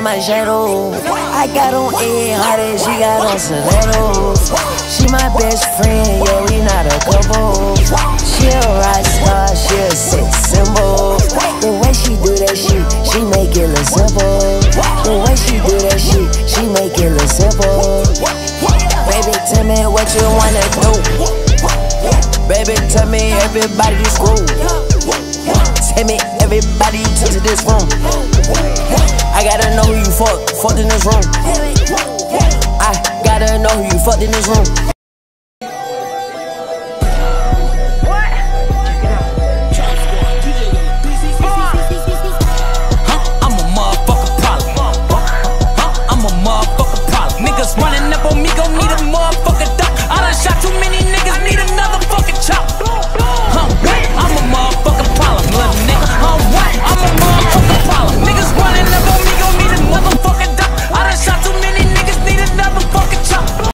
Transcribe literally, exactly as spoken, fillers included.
in my shadow. I got on eight hundred, she got on stilettos. She my best friend, yeah, we not a couple. She a rock star, she a sex symbol. The way she do that shit, she make it look simple. The way she do that shit, she make it look simple. Baby, tell me what you wanna do. Baby, tell me everybody this room. Tell me everybody you took to this room. I gotta know who you fuck, fucked in this room. I gotta know who you fucked in this room.